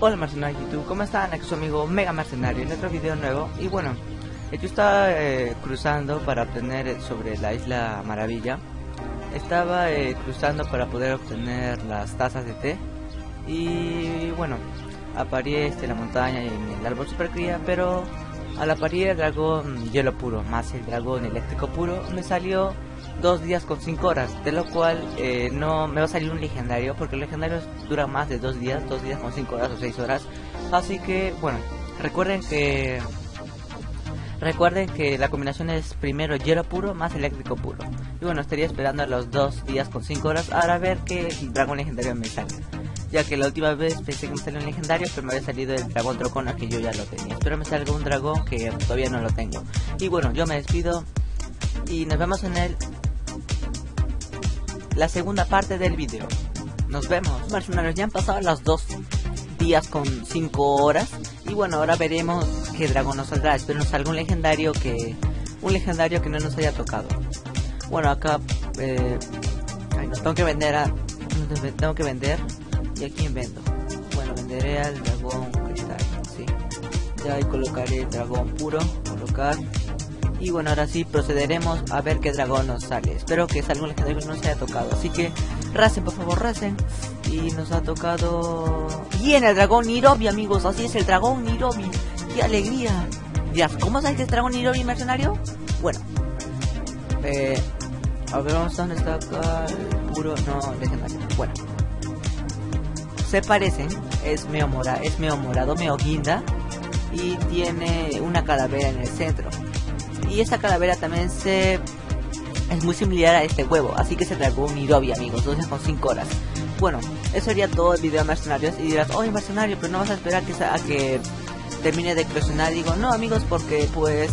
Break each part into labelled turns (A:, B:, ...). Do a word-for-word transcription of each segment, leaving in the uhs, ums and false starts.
A: Hola mercenarios de YouTube, ¿cómo están? Aquí su amigo Mega Mercenario en otro video nuevo. Y bueno, yo estaba eh, cruzando para obtener sobre la isla Maravilla. Estaba eh, cruzando para poder obtener las tazas de té. Y bueno, aparé este, la montaña y en el árbol supercría, pero al aparecer el dragón hielo puro más el dragón eléctrico puro, me salió dos días con cinco horas, de lo cual eh, no me va a salir un legendario, porque el legendario dura más de dos días, dos días con cinco horas o seis horas. Así que bueno, recuerden que recuerden que la combinación es primero hielo puro más eléctrico puro. Y bueno, estaría esperando a los dos días con cinco horas para ver qué dragón legendario me sale, ya que la última vez pensé que me salió un legendario, pero me había salido el dragón Dracona, que yo ya lo tenía. Espero me salga un dragón que todavía no lo tengo. Y bueno, yo me despido y nos vemos en el la segunda parte del video. Nos vemos. Mercenarios, ya han pasado los dos días con cinco horas. Y bueno, ahora veremos qué dragón nos saldrá. Espero nos salga un legendario que un legendario que no nos haya tocado. Bueno, acá eh, ay, no, tengo que vender a tengo que vender. ¿Y a quién vendo? Bueno, venderé al dragón cristal, sí. Ya ahí colocaré el dragón puro, colocar. Y bueno, ahora sí procederemos a ver qué dragón nos sale. Espero que salga un legendario que no se haya tocado. Así que racen, por favor, racen. Y nos ha tocado... Bien, el dragón Nirobi, amigos. Así es, el dragón Nirobi. ¡Qué alegría! Dirás, ¿cómo sabes que es dragón Nirobi, mercenario? Bueno. Eh... A ver, vamos a dónde está acá el puro... No, legendario. Bueno. Se parecen. Es medio mora, es medio morado, medio guinda. Y tiene una calavera en el centro. Y esta calavera también se es muy similar a este huevo, así que se tragó un Nirobi, amigos, dos días con cinco horas. Bueno, eso sería todo el video de mercenarios. Y dirás, oye mercenario, pero no vas a esperar que a que termine de eclosionar. Digo, no amigos, porque pues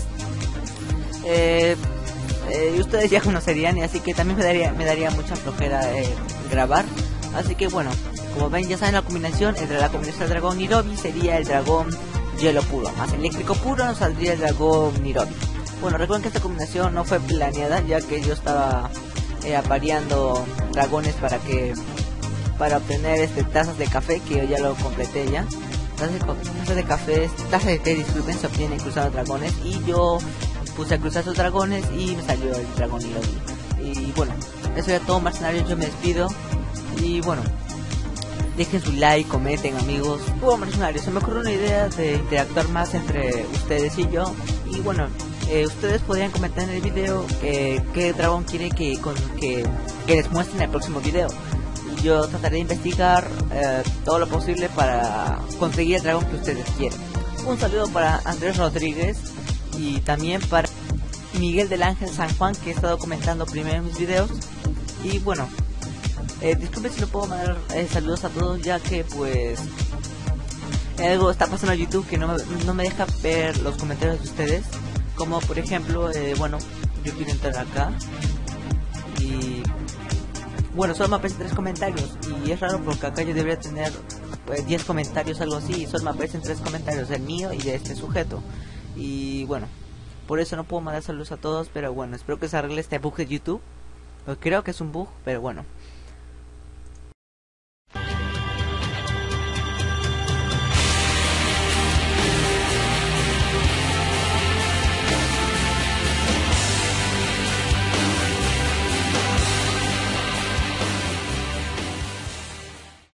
A: eh, eh, ustedes ya conocerían, y así que también me daría, me daría mucha flojera eh, grabar. Así que bueno, como ven, ya saben la combinación entre la combinación del dragón Nirobi sería el dragón hielo puro, más eléctrico puro nos saldría el dragón Nirobi. Bueno, recuerden que esta combinación no fue planeada, ya que yo estaba eh, apareando dragones para que para obtener este tazas de café, que yo ya lo completé ya. Tazas de, tazas de café, tazas de té, disculpen, se obtienen cruzando dragones, y yo puse a cruzar esos dragones y me salió el dragón Nirobi. Y bueno, eso era todo, mercenarios, yo me despido. Y bueno, dejen su like, comenten, amigos. Bueno, mercenarios, se me ocurrió una idea de interactuar más entre ustedes y yo. Y bueno, eh, ustedes podrían comentar en el video eh, qué dragón quieren que, con, que, que les muestre en el próximo video. Y yo trataré de investigar eh, todo lo posible para conseguir el dragón que ustedes quieren. Un saludo para Andrés Rodríguez y también para Miguel del Ángel San Juan, que he estado comentando primero en mis videos. Y bueno, eh, disculpen si no puedo mandar eh, saludos a todos, ya que pues algo está pasando en YouTube que no me, no me deja ver los comentarios de ustedes. Como por ejemplo, eh, bueno, yo quiero entrar acá y bueno, solo me aparecen tres comentarios. Y es raro porque acá yo debería tener pues, diez comentarios, algo así, y solo me aparecen tres comentarios, el mío y de este sujeto. Y bueno, por eso no puedo mandar saludos a todos, pero bueno, espero que se arregle este bug de YouTube. Creo que es un bug, pero bueno.